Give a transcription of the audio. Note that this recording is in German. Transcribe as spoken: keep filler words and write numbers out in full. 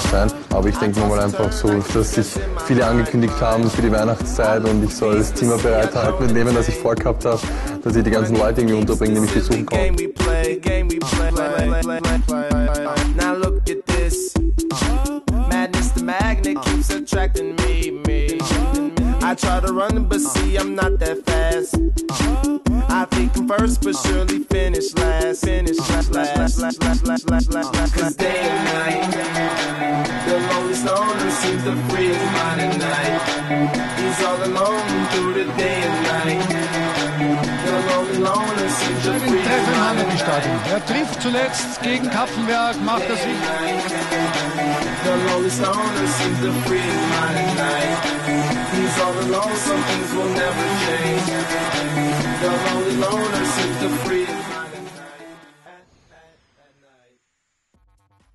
sein. Aber ich denke mal einfach so, dass sich viele angekündigt haben für die Weihnachtszeit und ich soll das Zimmer bereithalten mit dem, was ich vorgehabt habe, dass ich die ganzen Leute irgendwie unterbringe, die mich besuchen kommen. Now look at this. Madness, the magnet keeps attracting me, me. I try to run, but see, I'm not that fast. I think I'm first, but surely finish last. Finish last, last, last, last, last, last, last, last. Cause day and night, the lonely loner seems to free his mind at night. He's all alone through the day and night. The lonely loner seems to free his Treffen im mind at Hammerby-Stadion. night. Er trifft zuletzt gegen Kapfenberg, macht er sich. The lonely loner seems to free his mind at night. He's all alone, some things will never change. The lonely loner seems to free